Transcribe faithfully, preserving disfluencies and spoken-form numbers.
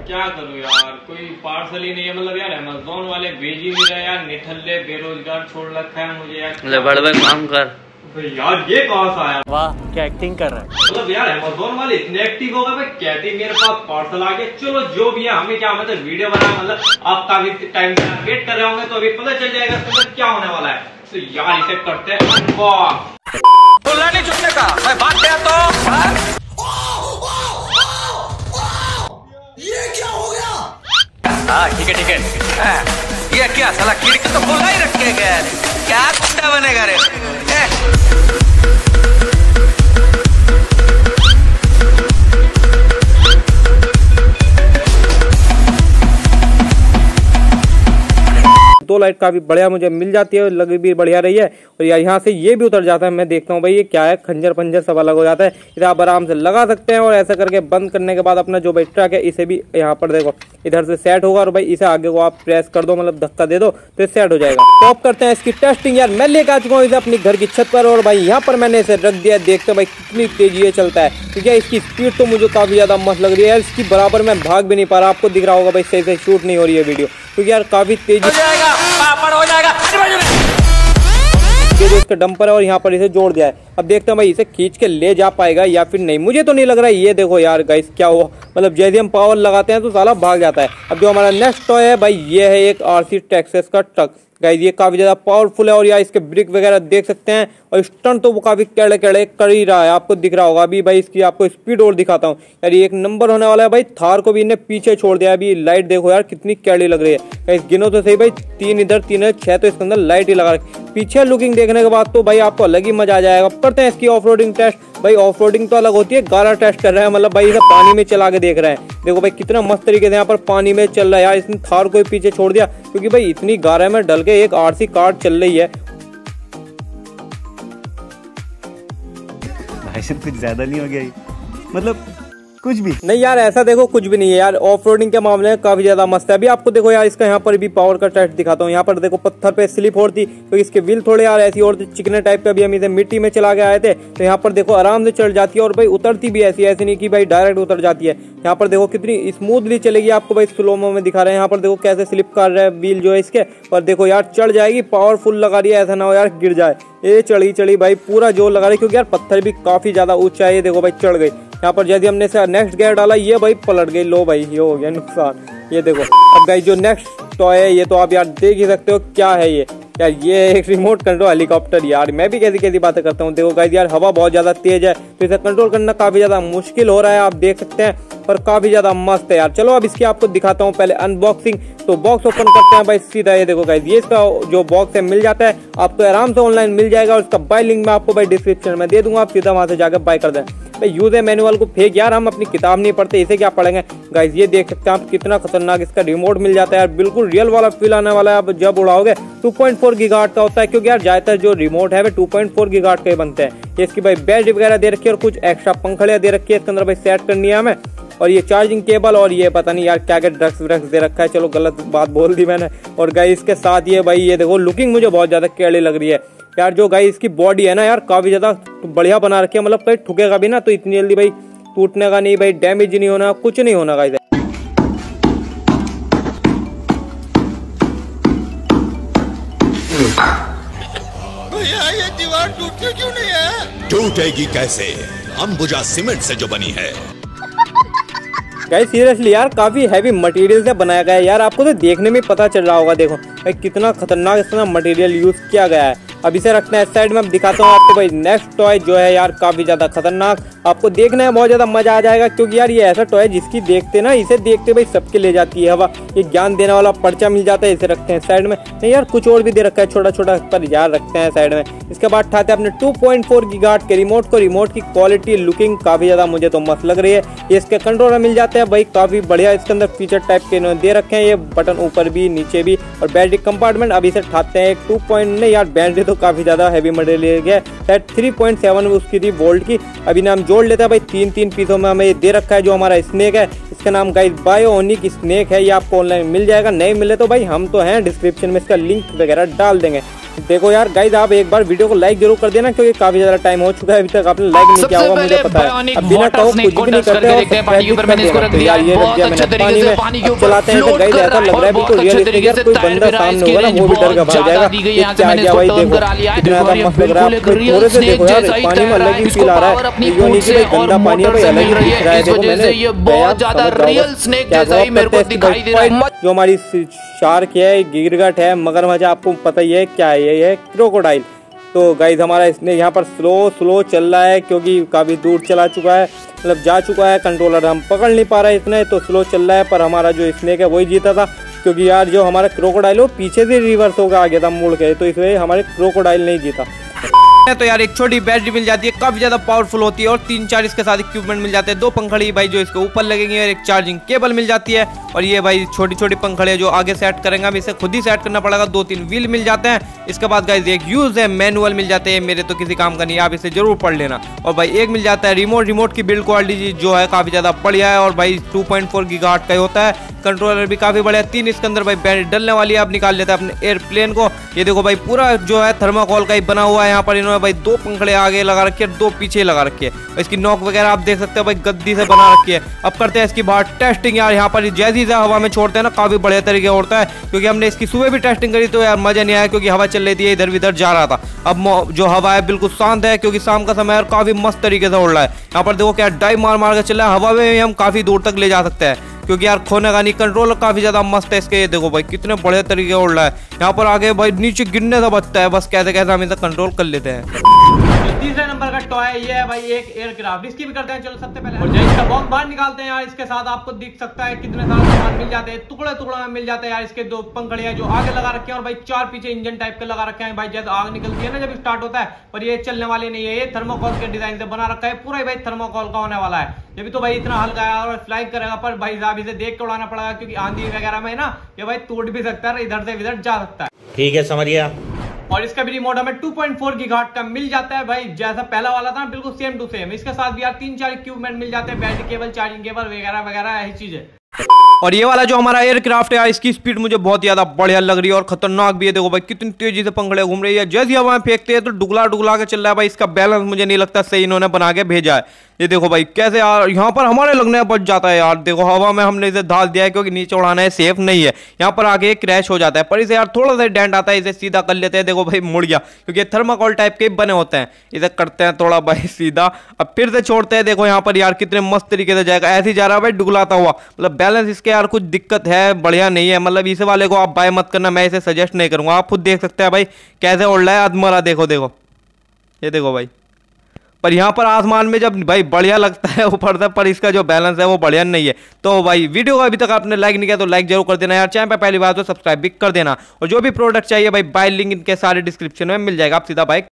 क्या करूँ यार, कोई पार्सल ही नहीं है। मतलब यार अमेज़न वाले भेज ही नहीं रहे यार, निठल्ले बेरोजगार छोड़ रखा है मुझे यार। बड़े काम कर यार, ये कहाँ से आया? वाह क्या एक्टिंग कर रहा है। मतलब यार अमेज़न वाले इतने एक्टिव हो गए भाई, कहते मेरे पास पार्सल आ गया। चलो जो भी है, हमें क्या मतलब वीडियो बना, मतलब आप काफी टाइम से वेट कर रहे होंगे तो अभी पता चल जाएगा इसके अंदर क्या होने वाला है। तो यार इसे करते हैं अनबॉक्स। बोलना नहीं छूटने का, मैं भाग गया तो ये क्या हो गया? हाँ ठीक है ठीक है। ये क्या साला खिड़की तो खुला ही रखे गया, क्या कुत्ता बनेगा रे। दो लाइट काफी बढ़िया मुझे मिल जाती है, लग भी बढ़िया रही है। और यहाँ से ये भी उतर जाता है। मैं देखता हूँ भाई ये क्या है, खंजर पंजर सब अलग हो जाता है। इसे आप आराम से लगा सकते हैं और ऐसा करके बंद करने के बाद अपना जो भाई ट्रक है इसे भी यहाँ पर देखो इधर से सेट होगा। और भाई इसे आगे को आप प्रेस कर दो, मतलब धक्का दे दो तो सेट हो जाएगा। तो अब करते हैं इसकी टेस्टिंग। यार मैं लेकर आ चुका हूँ इसे अपनी घर की छत पर और भाई यहाँ पर मैंने इसे रख दिया। देखते भाई कितनी तेजी ये चलता है, क्योंकि इसकी स्पीड तो मुझे काफी ज्यादा मस्त लग रही है। इसकी बराबर मैं भाग भी नहीं पा रहा, आपको दिख रहा होगा भाई सही से शूट नहीं हो रही है वीडियो, क्योंकि यार काफी तेजी हो जाएगा, हो जाएगा। ये जो इसका डंपर है और यहाँ पर इसे जोड़ दिया है। अब देखते हैं भाई इसे खींच के ले जा पाएगा या फिर नहीं, मुझे तो नहीं लग रहा है। ये देखो यार गाइस क्या हुआ, मतलब जैसे हम पावर लगाते हैं तो साला भाग जाता है। अब जो हमारा नेक्स्ट टॉय है भाई ये है एक आरसी टेक्सास का ट्रक। गाइस ये काफी ज्यादा पावरफुल है और यार इसके ब्रिक वगैरह देख सकते हैं और स्टंट तो वो काफी केड़े केड़े कर ही रहा है, आपको दिख रहा होगा। अभी भाई इसकी आपको स्पीड और दिखाता हूँ यार, ये एक नंबर होने वाला है भाई। थार को भी इन्हें पीछे छोड़ दिया। अभी लाइट देखो यार कितनी कैड़ी लग रही है। गाइस गिनो तो सही भाई, तीन इधर तीन इधर छह, तो इसके अंदर लाइट ही लगा रखी। पीछे लुकिंग देखने के बाद तो भाई आपको अलग ही मजा आ जाएगा। करते हैं इसकी ऑफ रोडिंग टेस्ट। भाई ऑफ रोडिंग तो अलग होती है, गारा टेस्ट कर रहे हैं, मतलब भाई इसे पानी में चला के देख रहे हैं। देखो भाई कितना मस्त तरीके से यहाँ पर पानी में चल रहा है यार। इसने थार को पीछे छोड़ दिया, क्योंकि भाई इतनी गारे में डल के एक आरसी कार चल रही है। भाई साहब कुछ ज्यादा नहीं हो गया, मतलब कुछ भी नहीं यार, ऐसा देखो कुछ भी नहीं है यार। ऑफ रोडिंग के मामले में काफी ज्यादा मस्त है। अभी आपको देखो यार इसका यहाँ पर भी पावर का टेस्ट दिखाता हूँ। यहाँ पर देखो पत्थर पे स्लिप हो रही, तो इसके व्हील थोड़े यार ऐसी और चिकने टाइप के। अभी हम इसे मिट्टी में चला के आए थे तो यहाँ पर देखो आराम से चढ़ जाती है और भाई उतरती भी ऐसी ऐसी नहीं कि भाई डायरेक्ट उतर जाती है। यहाँ पर देखो कितनी स्मूथली चलेगी, आपको भाई स्लोमो में दिखा रहे हैं। यहाँ पर देखो कैसे स्लिप कर रहा है व्हील जो है इसके, पर देखो यार चढ़ जाएगी, पावरफुल लगा रही है, ऐसा ना हो यार गिर जाए। ये चढ़ी चढ़ी भाई पूरा जोर लगा रही है, क्योंकि यार पत्थर भी काफी ज्यादा ऊंचा है। ये देखो भाई चढ़ गई। यहाँ पर जैसे हमने से नेक्स्ट गियर डाला ये भाई पलट गई। लो भाई ये हो गया नुकसान। ये देखो अब गाइस जो नेक्स्ट टॉय है ये तो आप यार देख ही सकते हो क्या है ये। यार ये एक रिमोट कंट्रोल हेलीकॉप्टर। यार मैं भी कैसी कैसी बातें करता हूँ। देखो गाइस यार हवा बहुत ज्यादा तेज है तो इसे कंट्रोल करना काफी ज्यादा मुश्किल हो रहा है, आप देख सकते हैं, पर काफी ज्यादा मस्त है यार। चलो अब इसकी आपको दिखाता हूँ पहले अनबॉक्सिंग। तो बॉक्स ओपन करते हैं भाई सीधा। ये देखो गाइस ये इसका जो बॉक्स है मिल जाता है आपको, आराम से ऑनलाइन मिल जाएगा। और इसका बाय लिंक मैं आपको भाई डिस्क्रिप्शन में दे दूंगा, आप सीधा वहां से जाकर बाय कर दें। भाई यूजर मैनुअल को फेंक यार, हम अपनी किताब नहीं पढ़ते, इसे क्या पढ़ेंगे। गाइस ये देख सकते हैं आप कितना खतरनाक इसका रिमोट मिल जाता है यार, बिल्कुल रियल वाला फील आने वाला है। आप जब उड़ाओगे टू पॉइंट फोर गीगाहर्ट्ज का होता है, क्योंकि यार ज्यादातर जो रिमोट है वे टू पॉइंट फोर गीगाहर्ट्ज के बनते हैं। ये इसकी भाई बैटरी वगैरह दे रखी है और कुछ एक्स्ट्रा पंखड़ियां दे रखी है इसके अंदर भाई सेट करनी है हमें। और ये चार्जिंग केबल और ये पता नहीं यार क्या क्या ड्रग्स व्रग्स दे रखा है, चलो गलत बात बोल दी मैंने। और गाइस इसके साथ ये भाई ये देखो लुकिंग मुझे बहुत ज्यादा कैड़ी लग रही है यार। जो गाइस इसकी बॉडी है ना यार काफी ज्यादा बढ़िया बना रखी है, मतलब कहीं ठुकेगा भी ना तो इतनी जल्दी भाई टूटने का नहीं, भाई डैमेज नहीं होना, कुछ नहीं होना गाइस। भैया ये दीवार टूटती क्यों नहीं है? टूटेगी कैसे, अंबुजा सीमेंट से जो बनी है। गाइस सीरियसली यार काफी हैवी मटेरियल से बनाया गया है यार, आपको तो देखने में पता चल रहा होगा। देखो भाई कितना खतरनाक इसका मटेरियल यूज किया गया है। अब इसे रखना है इस साइड में। अब दिखाता हूँ आपको भाई नेक्स्ट टॉय जो है यार काफी ज्यादा खतरनाक, आपको देखने में बहुत ज्यादा मजा आ जाएगा, क्योंकि यार ये ऐसा टॉय जिसकी देखते ना इसे देखते भाई सबके ले जाती है हवा। ये ज्ञान देने वाला पर्चा मिल जाता है, इसे रखते हैं साइड में। नहीं यार कुछ और भी दे रखा है छोटा छोटा, पर यार रखते हैं साइड में। इसके बाद उठाते हैं अपने टू पॉइंट फोर गीगाहर्ट्ज के रिमोट को। रिमोट की क्वालिटी लुकिंग काफी ज्यादा मुझे तो मस्त लग रही है। ये इसके कंट्रोलर मिल जाते हैं भाई काफी बढ़िया, इसके अंदर फीचर टाइप के इन्होंने दे रखे हैं। ये बटन ऊपर भी नीचे भी, और बैटरी कंपार्टमेंट। अब इसे उठाते हैं टू पॉइंट नहीं यार बैटरी तो काफी ज्यादा हैवी मटेरियल है, शायद थ्री पॉइंट सेवन उसकी थी वोल्ट की। अभी नाम जोड़ लेते हैं भाई, तीन तीन पीसों में हमें ये दे रखा है। जो हमारा स्नेक है इसका नाम गाइस बायोनिक स्नेक है, ये आपको ऑनलाइन मिल जाएगा। नहीं मिले तो भाई हम तो हैं डिस्क्रिप्शन में इसका लिंक वगैरह डाल देंगे। देखो यार गाइस, आप एक बार वीडियो को लाइक जरूर कर देना क्योंकि काफी ज्यादा टाइम हो चुका है, अभी तक आपने लाइक नहीं किया होगा, मुझे पता है। अब बिना कहो कुछ भी नहीं करते हो, पानी के ऊपर मैंने इसको रख दिया, ये रख दिया मैंने पानी में। अब चलाते हैं तो गाइस ऐसा लग रहा है बिल्कुल रियलिस्टिक, यार कोई बंदा सामने होगा ना वो भी डर का भाग जाएगा। ये क्या क्या भाई, देखो कितना ज्यादा मस्त लग रहा है। थोड़े से देखो यार, पानी में अलग ही फील आ रहा है, यो नहीं कि गंदा पानी है भाई, अलग ही दिख रहा है। देखो मैंने बहुत ज्यादा रियल स्नेक जैसा ही मेरे को दिखाई दे रहा है। जो हमारी शार्क है, गिरगट है, मगरमच्छ, आपको पता ही है क्या है, ये है क्रोकोडाइल। तो गाइज हमारा इसने यहाँ पर स्लो स्लो चल रहा है क्योंकि काफ़ी दूर चला चुका है, मतलब जा चुका है, कंट्रोलर हम पकड़ नहीं पा रहे इतने, तो स्लो चल रहा है। पर हमारा जो स्नेक है वही जीता था क्योंकि यार जो हमारा क्रोकोडाइल हो पीछे से रिवर्स होकर आ गया था मुड़ के, तो इस वजह हमारे क्रोकोडाइल नहीं जीता। तो यार एक छोटी बैटरी मिल जाती है, काफी ज्यादा पावरफुल होती है और तीन चार इसके साथ इक्विपमेंट मिल जाते हैं। दो पंखड़ी भाई जो इसके ऊपर लगेंगे और एक चार्जिंग केबल मिल जाती है। और ये भाई छोटी छोटी पंखड़ी जो आगे सेट करेंगे, हम इसे खुद ही सेट करना पड़ेगा। दो तीन व्हील मिल जाते हैं। इसके बाद गाइस एक यूज है मैनुअल मिल जाते हैं, मेरे तो किसी काम का नहीं है, आप इसे जरूर पढ़ लेना। और भाई एक मिल जाता है रिमोट, रिमोट की बिल्ड क्वालिटी जो है काफी ज्यादा बढ़िया है और भाई टू पॉइंट फोर गीगाहर्ट्ज का होता है। कंट्रोलर भी काफी बढ़िया, तीन इसके अंदर भाई बैटरी डलने वाली है। आप निकाल लेते हैं अपने एयरप्लेन को। ये देखो भाई पूरा जो है थर्माकोल का ही बना हुआ है। यहाँ पर इन्होंने भाई दो पंखड़े आगे लगा रखी है, दो पीछे लगा रखी है। इसकी नोक वगैरह आप देख सकते हो भाई गद्दी से बना रखी है। अब करते हैं इसकी बाहर टेस्टिंग। यार यहाँ पर जैसी से हवा में छोड़ते हैं ना काफी बढ़िया तरीके होता है, क्योंकि हमने इसकी सुबह भी टेस्टिंग करी तो यार मजा नहीं आया क्योंकि हवा चल रही थी, इधर उधर जा रहा था। अब जो हवा है बिल्कुल शांत है क्योंकि शाम का समय और काफी मस्त तरीके से उड़ रहा है। यहाँ पर देखो क्या डाइव मार मार के चल रहा है, हवा में हम काफी दूर तक ले जा सकते हैं क्योंकि यार खोने का नहीं, कंट्रोलर काफी ज्यादा मस्त है इसके। देखो भाई कितने बढ़िया तरीके उड़ रहा है। यहाँ पर आगे भाई नीचे गिरने से बचता है, बस कैसे कैसे हम इसे कंट्रोल कर लेते हैं। तीसरे नंबर का टॉय ये है भाई एक एयरक्राफ्ट, इसकी भी करते हैं चलो सबसे पहले। और जैसे इसका बॉक्स बाहर निकालते हैं यार, इसके साथ आपको दिख सकता है कितने सारे सामान मिल जाते हैं, टुकड़े टुकड़े में मिल जाते हैं यार। इसके दो पंखड़ियां जो आगे लगा रखे हैं और भाई चार पीछे इंजन टाइप के लगा रखे हैं भाई, जैसे आग निकलती है ना जब स्टार्ट होता है। पर ये चलने वाले नहीं है, ये थर्मोकॉल के डिजाइन से बना रखा है, पूरा भाई थर्मोकॉल का होने वाला है। ये भी तो भाई इतना हल्का है और फ्लाइंग करेगा, पर भाई साहब इसे देख के उड़ाना पड़ेगा क्योंकि आंधी वगैरह में ना ये भाई टूट भी सकता है, इधर से इधर जा सकता है। ठीक है समझ गया। और इसका भी रिमोट हमें टू पॉइंट फोर गीगाहर्ट्ज का मिल जाता है भाई, जैसा पहला वाला था बिल्कुल सेम टू सेम। इसके साथ भी यार तीन चार इक्विपमेंट मिल जाते हैं, बैटरी केबल, चार्जिंग केबल वगैरह वगैरह ऐसी चीजें। और ये वाला जो हमारा एयरक्राफ्ट है इसकी स्पीड मुझे बहुत ज्यादा बढ़िया लग रही है और खतरनाक भी है। देखो भाई कितनी तेजी से पंखड़े घूम रही है, जैसे हवा में फेंकते हैं तो डुगला डुगला के चल रहा है भाई। इसका बैलेंस मुझे नहीं लगता सही इन्होंने बना के भेजा है। ये देखो भाई कैसे यार यहाँ पर हमारे लगने बच जाता है यार। देखो हवा में हमने इसे डाल दिया है क्योंकि नीचे उड़ाना है, सेफ नहीं है। यहाँ पर आगे क्रैश हो जाता है, पर इसे यार थोड़ा सा डेंट आता है, इसे सीधा कर लेते हैं। देखो भाई मुड़ गया क्योंकि थर्माकोल टाइप के बने होते हैं। इसे करते हैं थोड़ा भाई सीधा, अब फिर से छोड़ते हैं। देखो यहाँ पर यार कितने मस्त तरीके से जाएगा, ऐसे ही जा रहा है भाई डुगलाता हुआ। मतलब बैलेंस इसके यार कुछ दिक्कत है, बढ़िया नहीं है। मतलब इसे वाले को आप बाय मत करना, मैं इसे सजेस्ट नहीं करूंगा। आप खुद देख सकते हैं भाई कैसे उड़ रहा है अधमरा। देखो देखो ये देखो भाई, पर यहाँ पर आसमान में जब भाई बढ़िया लगता है ऊपर से, पर इसका जो बैलेंस है वो बढ़िया नहीं है। तो भाई वीडियो को अभी तक आपने लाइक नहीं किया तो लाइक जरूर कर देना यार, चैनल पे पहली बार तो सब्सक्राइब भी कर देना। और जो भी प्रोडक्ट चाहिए भाई बाय लिंक इनके सारे डिस्क्रिप्शन में मिल जाएगा, आप सीधा बाय